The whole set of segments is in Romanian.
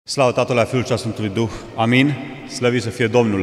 Slavă Tatălui, Fiul și a Sfântului Duh. Amin. Slăvit să fie Domnul.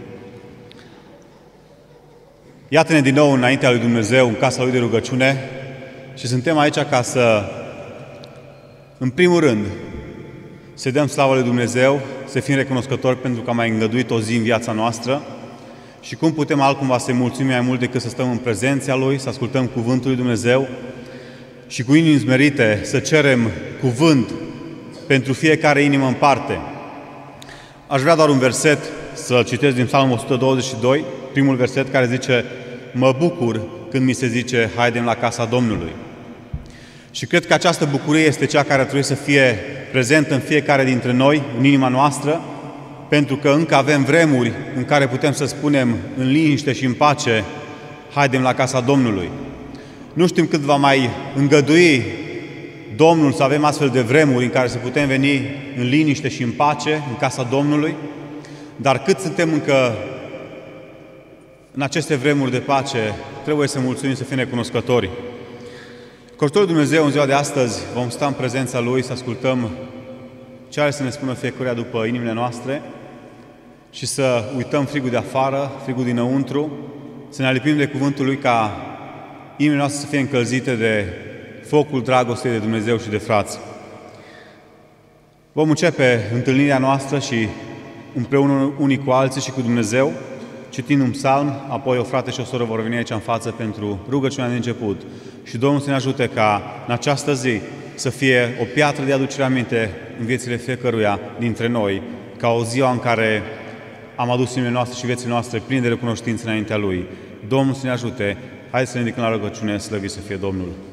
Iată-ne din nou înaintea lui Dumnezeu, în casa Lui de rugăciune, și suntem aici ca să, în primul rând, să dăm slavă lui Dumnezeu, să fim recunoscători pentru că a mai îngăduit o zi în viața noastră și cum putem altcumva să-i mulțumim mai mult decât să stăm în prezența Lui, să ascultăm cuvântul lui Dumnezeu și cu inimi smerite să cerem cuvânt pentru fiecare inimă în parte. Aș vrea doar un verset să-l citesc din Psalmul 122, primul verset care zice: mă bucur când mi se zice, haidem la casa Domnului. Și cred că această bucurie este cea care trebuie să fie prezentă în fiecare dintre noi, în inima noastră, pentru că încă avem vremuri în care putem să spunem în liniște și în pace, haidem la casa Domnului. Nu știm cât va mai îngădui Domnul să avem astfel de vremuri în care să putem veni în liniște și în pace în casa Domnului, dar cât suntem încă în aceste vremuri de pace, trebuie să mulțumim, să fim recunoscători. Cu ajutorul Dumnezeu, în ziua de astăzi, vom sta în prezența Lui, să ascultăm ce are să ne spună fiecare după inimile noastre și să uităm frigul de afară, frigul dinăuntru, să ne alipim de cuvântul Lui ca inimile noastre să fie încălzite de focul dragostei de Dumnezeu și de frați. Vom începe întâlnirea noastră și împreună unii cu alții și cu Dumnezeu, citind un psalm, apoi o frate și o soră vor veni aici în față pentru rugăciunea de început. Și Domnul să ne ajute ca în această zi să fie o piatră de aducere aminte în viețile fiecăruia dintre noi, ca o ziua în care am adus inimile noastre și viețile noastre pline de recunoștință înaintea Lui. Domnul să ne ajute. Haideți să ne ridicăm la rugăciune, slăvit să fie Domnul.